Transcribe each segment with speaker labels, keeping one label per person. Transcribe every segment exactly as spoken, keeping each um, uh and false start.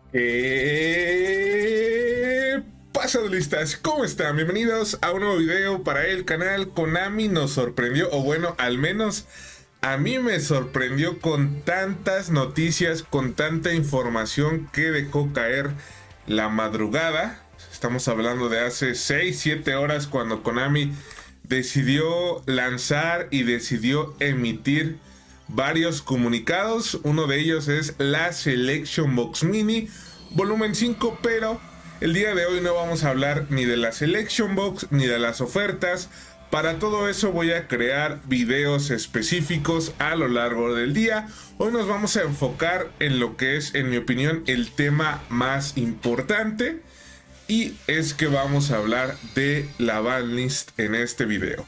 Speaker 1: ¿Qué pasa, duelistas? ¿Cómo están? Bienvenidos a un nuevo video para el canal. Konami nos sorprendió, o bueno, al menos a mí me sorprendió con tantas noticias, con tanta información que dejó caer la madrugada. Estamos hablando de hace seis, siete horas cuando Konami decidió lanzar y decidió emitir varios comunicados. Uno de ellos es la Selection Box Mini volumen cinco, pero el día de hoy no vamos a hablar ni de la Selection Box ni de las ofertas. Para todo eso voy a crear videos específicos a lo largo del día. Hoy nos vamos a enfocar en lo que es, en mi opinión, el tema más importante, y es que vamos a hablar de la banlist en este video.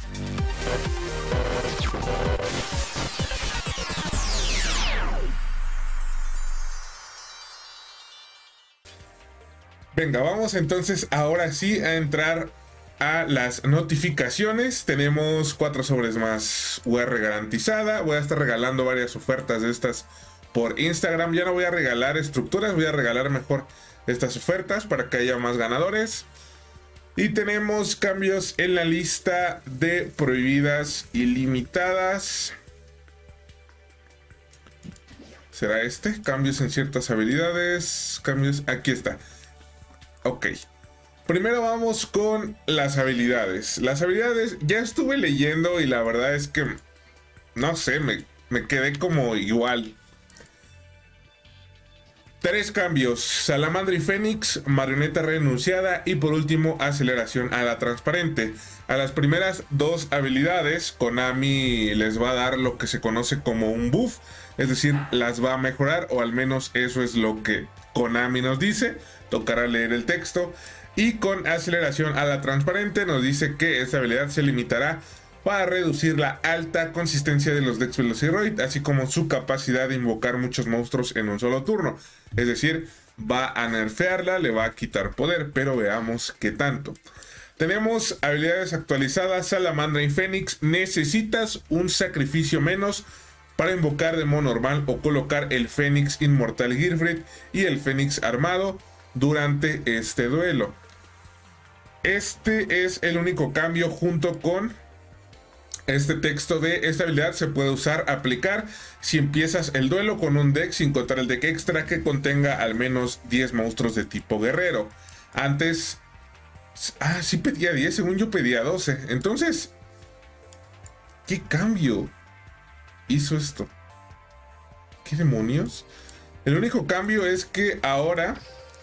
Speaker 1: Venga, vamos entonces ahora sí a entrar a las notificaciones. Tenemos cuatro sobres más U R garantizada. Voy a estar regalando varias ofertas de estas por Instagram. Ya no voy a regalar estructuras, voy a regalar mejor estas ofertas para que haya más ganadores. Y tenemos cambios en la lista de prohibidas ilimitadas. ¿Será este? Cambios en ciertas habilidades. Cambios, aquí está. Ok, primero vamos con las habilidades. Las habilidades ya estuve leyendo y la verdad es que, no sé, me, me quedé como igual. Tres cambios: Salamandra y Fénix, Marioneta renunciada y por último aceleración a la transparente. A las primeras dos habilidades Konami les va a dar lo que se conoce como un buff, es decir, las va a mejorar, o al menos eso es lo que Konami nos dice. Tocará leer el texto. Y con aceleración a la transparente nos dice que esta habilidad se limitará para reducir la alta consistencia de los decks Velociroid, así como su capacidad de invocar muchos monstruos en un solo turno. Es decir, va a nerfearla, le va a quitar poder, pero veamos qué tanto. Tenemos habilidades actualizadas: Salamandra y Fénix. Necesitas un sacrificio menos para invocar de modo normal o colocar el Fénix Inmortal Gearfried y el Fénix Armado durante este duelo. Este es el único cambio, junto con este texto de esta habilidad se puede usar, aplicar si empiezas el duelo con un deck, sin contar el deck extra, que contenga al menos diez monstruos de tipo guerrero. Antes, ah, sí pedía diez, según yo pedía doce. Entonces, ¿qué cambio hizo esto? ¿Qué demonios? El único cambio es que ahora,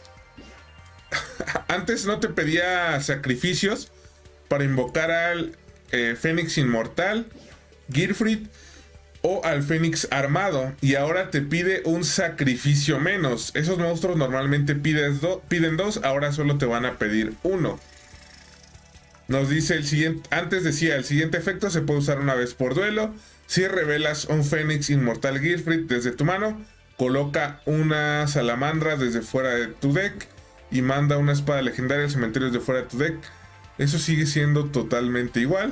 Speaker 1: antes no te pedía sacrificios para invocar al eh, Fénix Inmortal, Gearfried o al Fénix Armado, y ahora te pide un sacrificio menos. Esos monstruos normalmente pides do, piden dos, ahora solo te van a pedir uno. Nos dice el siguiente, antes decía, el siguiente efecto se puede usar una vez por duelo. Si revelas un Fénix Inmortal Gearfried desde tu mano, coloca una salamandra desde fuera de tu deck y manda una espada legendaria al cementerio desde fuera de tu deck. Eso sigue siendo totalmente igual.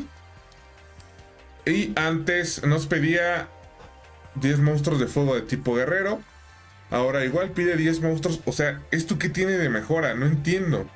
Speaker 1: Y antes nos pedía diez monstruos de fuego de tipo guerrero. Ahora igual pide diez monstruos. O sea, ¿esto qué tiene de mejora? No entiendo.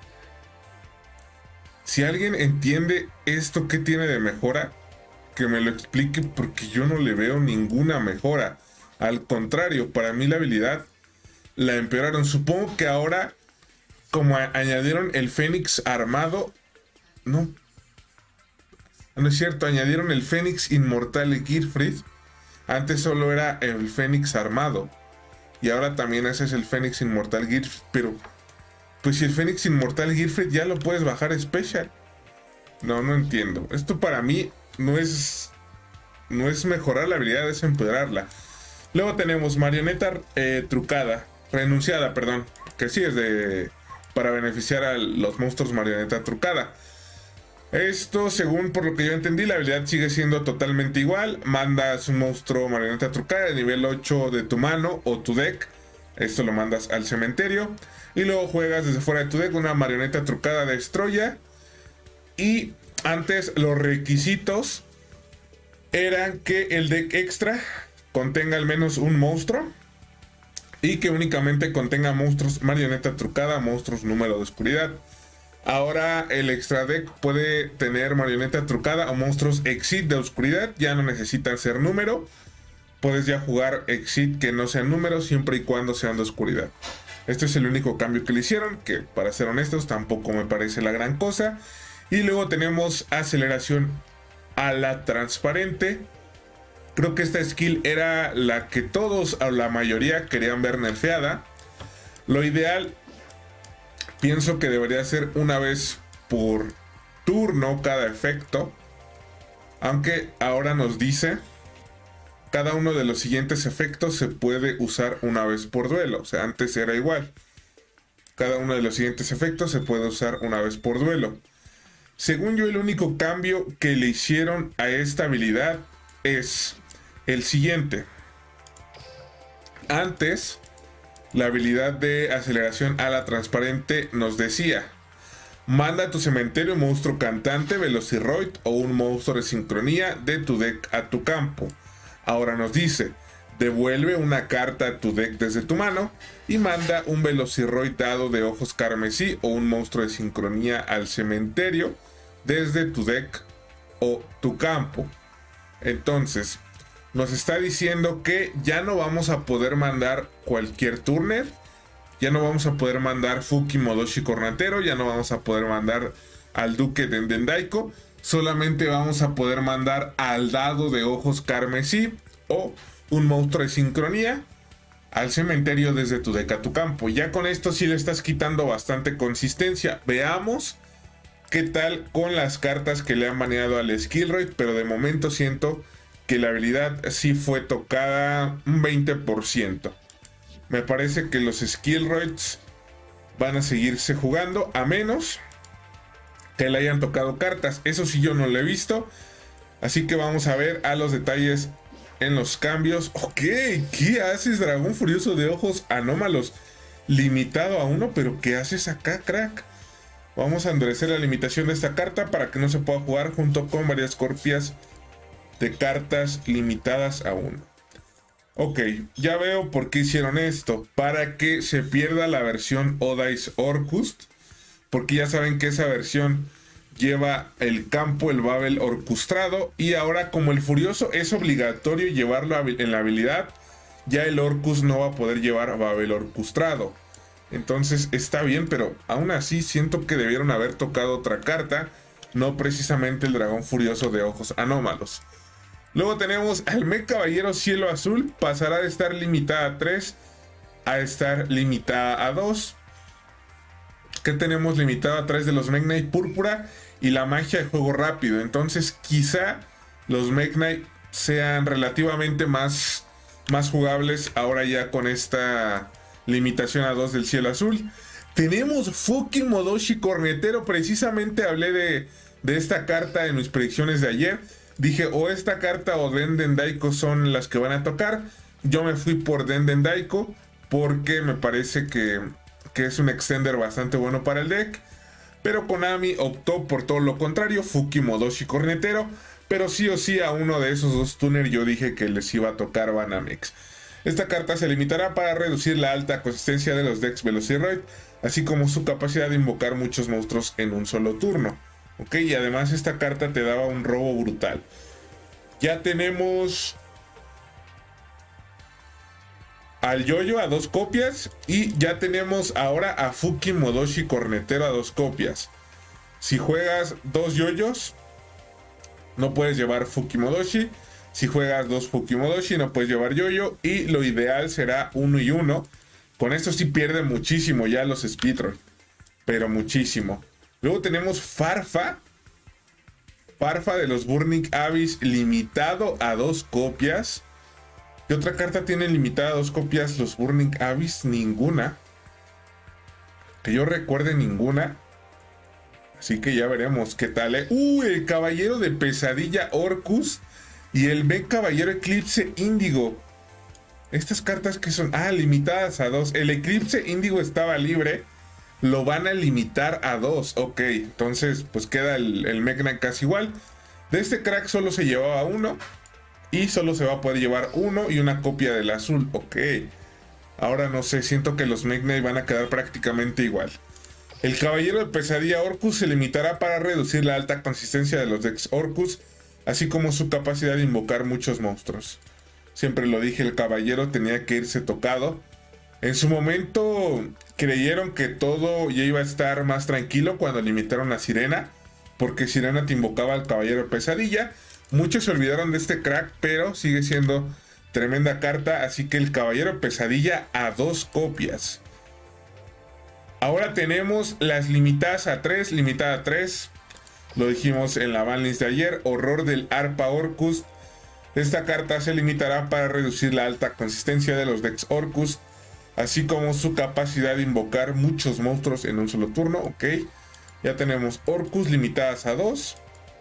Speaker 1: Si alguien entiende esto qué tiene de mejora, que me lo explique, porque yo no le veo ninguna mejora. Al contrario, para mí la habilidad la empeoraron. Supongo que ahora, como añadieron el Fénix Armado, no, no es cierto, añadieron el Fénix Inmortal Gearfried. Antes solo era el Fénix Armado, y ahora también ese es el Fénix Inmortal Gearfried. Pero, pues si el Fénix Inmortal Gearfried ya lo puedes bajar Special. No, no entiendo. Esto para mí no es, no es mejorar la habilidad, es empeorarla. Luego tenemos Marioneta eh, trucada, renunciada, perdón, que sí es de para beneficiar a los monstruos Marioneta trucada. Esto, según por lo que yo entendí, la habilidad sigue siendo totalmente igual. Mandas un monstruo Marioneta trucada de nivel ocho de tu mano o tu deck. Esto lo mandas al cementerio. Y luego juegas desde fuera de tu deck una Marioneta trucada de Destroya. Y antes los requisitos eran que el deck extra contenga al menos un monstruo y que únicamente contenga monstruos marioneta trucada, monstruos número de oscuridad. Ahora el extra deck puede tener marioneta trucada o monstruos exit de oscuridad, ya no necesitan ser número. Puedes ya jugar exit que no sean números siempre y cuando sean de oscuridad. Este es el único cambio que le hicieron, que para ser honestos tampoco me parece la gran cosa. Y luego tenemos aceleración a la transparente. Creo que esta skill era la que todos o la mayoría querían ver nerfeada. Lo ideal, pienso que debería ser una vez por turno cada efecto. Aunque ahora nos dice, cada uno de los siguientes efectos se puede usar una vez por duelo. O sea, antes era igual. Cada uno de los siguientes efectos se puede usar una vez por duelo. Según yo, el único cambio que le hicieron a esta habilidad es el siguiente. Antes, la habilidad de aceleración a la transparente nos decía: manda a tu cementerio un monstruo cantante, Velociroid o un monstruo de sincronía de tu deck a tu campo. Ahora nos dice: devuelve una carta a tu deck desde tu mano y manda un Velociroid dado de ojos carmesí o un monstruo de sincronía al cementerio desde tu deck o tu campo. Entonces, nos está diciendo que ya no vamos a poder mandar cualquier turner, ya no vamos a poder mandar Fuki Modoshi Cornatero, ya no vamos a poder mandar al Duque Denden Daiko, solamente vamos a poder mandar al dado de ojos carmesí o un monstruo de sincronía al cementerio desde tu deck a tu campo. Ya con esto sí le estás quitando bastante consistencia. Veamos qué tal con las cartas que le han baneado al Skillroyd, pero de momento siento que la habilidad sí fue tocada un veinte por ciento. Me parece que los Skillroids van a seguirse jugando a menos que le hayan tocado cartas. Eso sí yo no lo he visto. Así que vamos a ver a los detalles en los cambios. Ok, ¿qué haces, Dragón Furioso de ojos anómalos? Limitado a uno, pero ¿qué haces acá, crack? Vamos a endurecer la limitación de esta carta para que no se pueda jugar junto con varias copias de cartas limitadas a uno. Ok, ya veo por qué hicieron esto. Para que se pierda la versión Odice Orcust. Porque ya saben que esa versión lleva el campo, el Babel orcustrado. Y ahora, como el Furioso es obligatorio llevarlo en la habilidad, ya el Orcus no va a poder llevar Babel orcustrado. Entonces está bien, pero aún así siento que debieron haber tocado otra carta, no precisamente el Dragón Furioso de ojos anómalos. Luego tenemos al Mech Caballero Cielo Azul, pasará de estar limitada a tres a estar limitada a dos. Que tenemos limitado a través de los Mech Knight Púrpura y la magia de juego rápido. Entonces quizá los Mech Knight sean relativamente más, más jugables ahora ya con esta limitación a dos del Cielo Azul. Tenemos Fuki Modoshi Cornetero. Precisamente hablé de, de esta carta en mis predicciones de ayer. Dije, o esta carta o Denden Daiko son las que van a tocar. Yo me fui por Denden Daiko porque me parece que, que es un extender bastante bueno para el deck. Pero Konami optó por todo lo contrario, Fuki Modoshi Cornetero. Pero sí o sí a uno de esos dos tuner yo dije que les iba a tocar Banamex. Esta carta se limitará para reducir la alta consistencia de los decks Velociroid, así como su capacidad de invocar muchos monstruos en un solo turno. Ok, y además esta carta te daba un robo brutal. Ya tenemos al Yoyo a dos copias y ya tenemos ahora a Fuki Modoshi Cornetero a dos copias. Si juegas dos Yoyos, no puedes llevar Fuki Modoshi. Si juegas dos Fuki Modoshi, no puedes llevar Yoyo. Y lo ideal será uno y uno. Con esto sí pierde muchísimo ya los Speedroid, pero muchísimo. Luego tenemos Farfa. Farfa de los Burning Abyss limitado a dos copias. ¿Qué otra carta tiene limitada a dos copias los Burning Abyss? Ninguna. Que yo recuerde ninguna. Así que ya veremos qué tal, ¿eh? Uh, el Caballero de Pesadilla Orcus y el Mech Caballero Eclipse Índigo. Estas cartas que son... Ah, limitadas a dos. El Eclipse Índigo estaba libre. Lo van a limitar a dos. Ok, entonces pues queda el, el Mech Knight casi igual. De este crack solo se llevaba uno. Y solo se va a poder llevar uno y una copia del azul. Ok. Ahora no sé, siento que los Mekk Knight van a quedar prácticamente igual. El Caballero de Pesadilla Orcus se limitará para reducir la alta consistencia de los decks Orcus, así como su capacidad de invocar muchos monstruos. Siempre lo dije, el Caballero tenía que irse tocado. En su momento creyeron que todo ya iba a estar más tranquilo cuando limitaron a Sirena, porque Sirena te invocaba al Caballero de Pesadilla. Muchos se olvidaron de este crack, pero sigue siendo tremenda carta, así que el Caballero de Pesadilla a dos copias. Ahora tenemos las limitadas a tres, limitada a tres. Lo dijimos en la banlist de ayer, Horror del Arpa Orcus. Esta carta se limitará para reducir la alta consistencia de los decks Orcus, así como su capacidad de invocar muchos monstruos en un solo turno. Ok, ya tenemos Orcus limitadas a dos.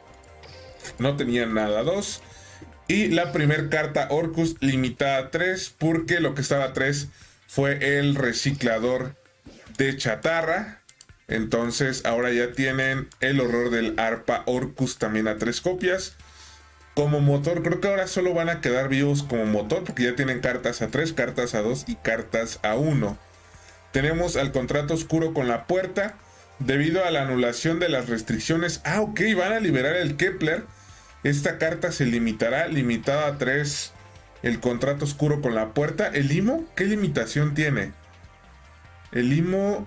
Speaker 1: No tenían nada a dos. Y la primera carta Orcus limitada a tres, porque lo que estaba a tres fue el reciclador de chatarra. Entonces ahora ya tienen el Horror del Arpa Orcus también a tres copias. Como motor, creo que ahora solo van a quedar vivos como motor, porque ya tienen cartas a tres, cartas a dos y cartas a uno. Tenemos al Contrato Oscuro con la Puerta. Debido a la anulación de las restricciones. Ah, ok, van a liberar el Kepler. Esta carta se limitará, limitada a tres, el Contrato Oscuro con la Puerta. ¿El I M O? ¿Qué limitación tiene? El I M O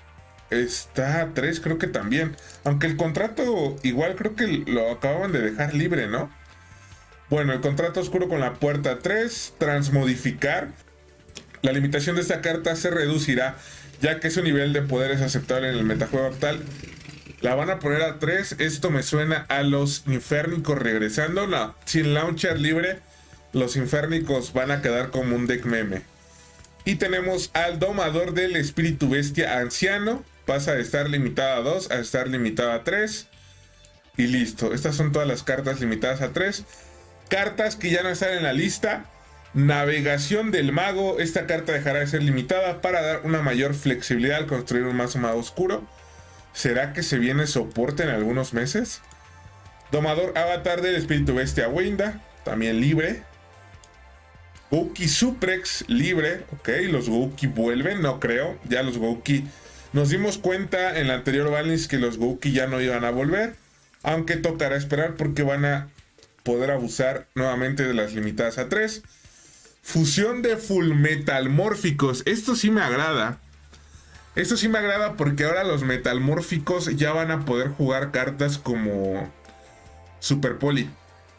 Speaker 1: está a tres, creo que también. Aunque el contrato igual creo que lo acababan de dejar libre, ¿no? Bueno, el Contrato Oscuro con la Puerta a tres, transmodificar. La limitación de esta carta se reducirá, ya que su nivel de poder es aceptable en el metajuego actual. La van a poner a tres. Esto me suena a los Inférnicos regresando. No, sin launcher libre, los Inférnicos van a quedar como un deck meme. Y tenemos al Domador del Espíritu Bestia Anciano. Pasa de estar limitada a dos a estar limitada a tres. Y listo. Estas son todas las cartas limitadas a tres. Cartas que ya no están en la lista. Navegación del Mago. Esta carta dejará de ser limitada para dar una mayor flexibilidad al construir un mazo mago oscuro. ¿Será que se viene soporte en algunos meses? Domador Avatar del Espíritu Bestia Winda, también libre. Gouki Suprex, libre. Ok, los Gouki vuelven, no creo. Ya los Gouki, nos dimos cuenta en la anterior banlist que los Gouki ya no iban a volver. Aunque tocará esperar porque van a poder abusar nuevamente de las limitadas a tres. Fusión de Fullmetalmórficos. Esto sí me agrada. Esto sí me agrada porque ahora los metalmórficos ya van a poder jugar cartas como Super Poli.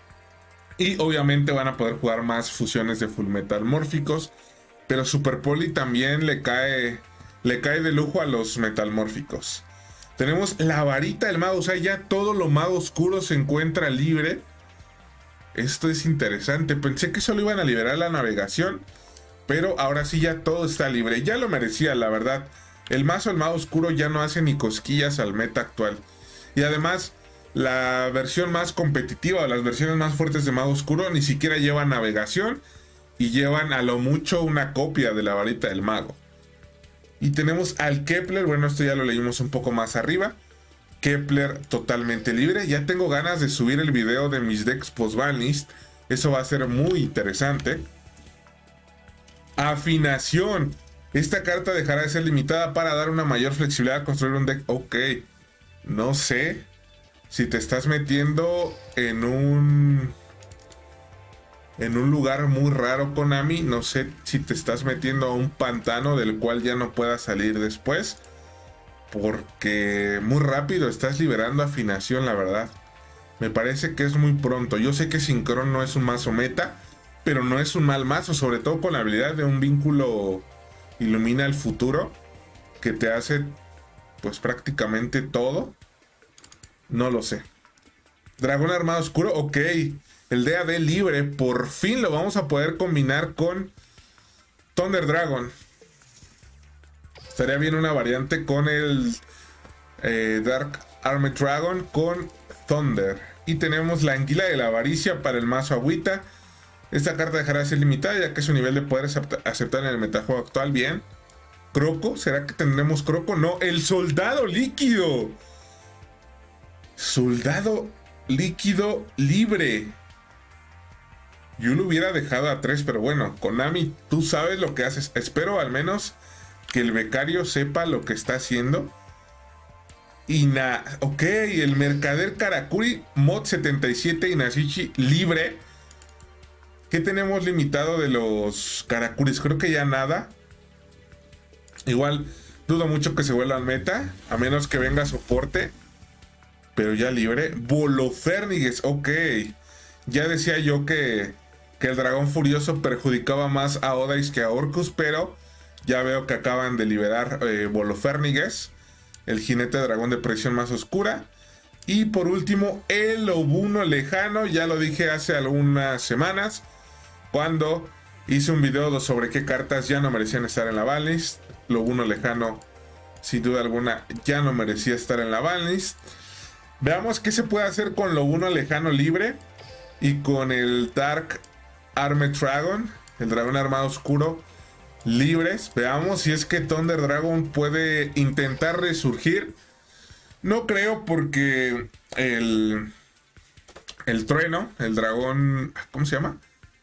Speaker 1: Y obviamente van a poder jugar más fusiones de Fullmetalmórficos. Pero Super Poli también le cae, le cae de lujo a los metalmórficos. Tenemos la Varita del Mago. O sea, ya todo lo mago oscuro se encuentra libre. Esto es interesante. Pensé que solo iban a liberar la navegación. Pero ahora sí ya todo está libre. Ya lo merecía, la verdad. El mazo del Mago Oscuro ya no hace ni cosquillas al meta actual. Y además, la versión más competitiva, las versiones más fuertes de Mago Oscuro, ni siquiera llevan navegación. Y llevan a lo mucho una copia de la Varita del Mago. Y tenemos al Kepler. Bueno, esto ya lo leímos un poco más arriba. Kepler totalmente libre. Ya tengo ganas de subir el video de mis decks post-banlist. Eso va a ser muy interesante. Afinación. Esta carta dejará de ser limitada para dar una mayor flexibilidad a construir un deck. Ok. No sé si te estás metiendo en un... En un lugar muy raro, Konami. No sé si te estás metiendo a un pantano del cual ya no puedas salir después. Porque muy rápido estás liberando afinación, la verdad. Me parece que es muy pronto. Yo sé que Sincron no es un mazo meta, pero no es un mal mazo. Sobre todo con la habilidad de un vínculo ilumina el futuro, que te hace pues prácticamente todo. No lo sé. Dragón Armado Oscuro, ok. El D A D libre, por fin lo vamos a poder combinar con Thunder Dragon. Estaría bien una variante con el eh, Dark Armored Dragon con Thunder. Y tenemos la Anguila de la Avaricia para el mazo Agüita. Esta carta dejará de ser limitada ya que su nivel de poder es aceptado en el metajuego actual. Bien. Croco, ¿será que tendremos Croco? No, el Soldado Líquido. Soldado Líquido libre. Yo lo hubiera dejado a tres, pero bueno, Konami, tú sabes lo que haces. Espero al menos que el becario sepa lo que está haciendo. Y na... Ok, el mercader Karakuri, mod setenta y siete y Nashichi libre. ¿Qué tenemos limitado de los Karakuris? Creo que ya nada. Igual, dudo mucho que se vuelvan meta, a menos que venga soporte. Pero ya libre. Volofernigues, ok. Ya decía yo que... que el dragón furioso perjudicaba más a Odais que a Orcus, pero ya veo que acaban de liberar eh, Volofernigues, el jinete dragón de presión más oscura. Y por último, el Lobuno lejano, ya lo dije hace algunas semanas, cuando hice un video sobre qué cartas ya no merecían estar en la banlist. Lobuno lejano, sin duda alguna, ya no merecía estar en la banlist. Veamos qué se puede hacer con Lobuno lejano libre y con el Dark Armed Dragon, el dragón armado oscuro, libres. Veamos si es que Thunder Dragon puede intentar resurgir. No creo, porque el, el trueno, el dragón, ¿cómo se llama?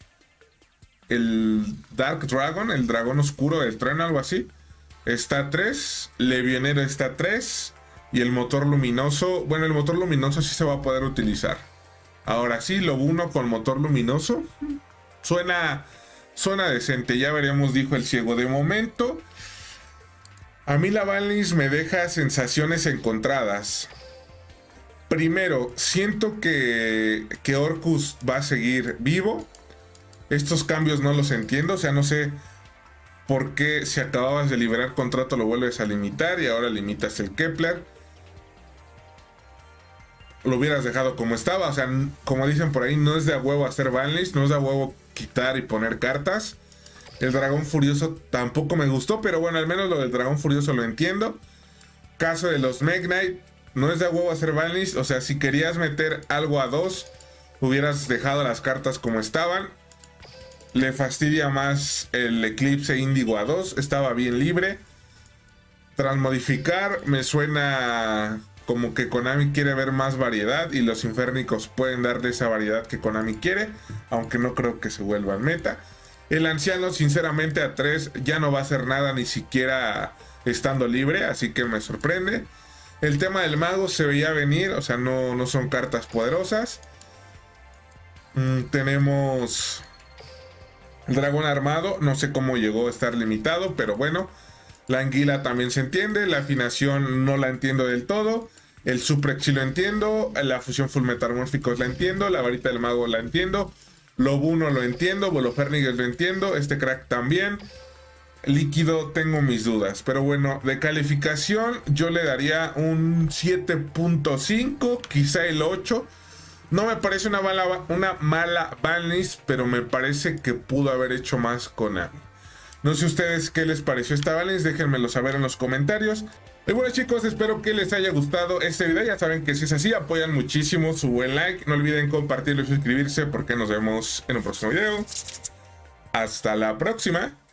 Speaker 1: El Dark Dragon, el dragón oscuro del trueno, algo así, está a tres, Levionero está a tres y el motor luminoso, bueno, el motor luminoso sí se va a poder utilizar. Ahora sí, Lobuno con motor luminoso Suena, suena decente, ya veremos, dijo el ciego. De momento, a mí la banlist me deja sensaciones encontradas. Primero, siento que, que Orcus va a seguir vivo. Estos cambios no los entiendo, o sea, no sé por qué si acababas de liberar contrato lo vuelves a limitar y ahora limitas el Kepler. Lo hubieras dejado como estaba, o sea, como dicen por ahí, no es de a huevo hacer banlist, no es de a huevo quitar y poner cartas. El dragón furioso tampoco me gustó, pero bueno, al menos lo del dragón furioso lo entiendo. Caso de los Meg Knight, no es de a huevo hacer banlist, o sea, si querías meter algo a dos, hubieras dejado las cartas como estaban. Le fastidia más el Eclipse Índigo a dos, estaba bien libre. Tras modificar, me suena como que Konami quiere ver más variedad y los Inférnicos pueden darle esa variedad que Konami quiere, aunque no creo que se vuelvan meta. El anciano, sinceramente, a tres ya no va a hacer nada, ni siquiera estando libre, así que me sorprende. El tema del mago se veía venir, o sea, no, no son cartas poderosas. Mm, tenemos el dragón armado, no sé cómo llegó a estar limitado, pero bueno. La anguila también se entiende, la afinación no la entiendo del todo. El Suprex sí lo entiendo, la fusión full metamórficos la entiendo, la varita del mago la entiendo. Lobuno lo entiendo, Volofernigues lo entiendo, este crack también. Líquido tengo mis dudas, pero bueno, de calificación yo le daría un siete punto cinco, quizá el ocho. No me parece una mala, una mala banlist, pero me parece que pudo haber hecho más Konami. No sé ustedes qué les pareció esta banlist, déjenmelo saber en los comentarios. Y bueno, chicos, espero que les haya gustado este video. Ya saben que si es así, apoyan muchísimo su buen like. No olviden compartirlo y suscribirse, porque nos vemos en un próximo video. Hasta la próxima.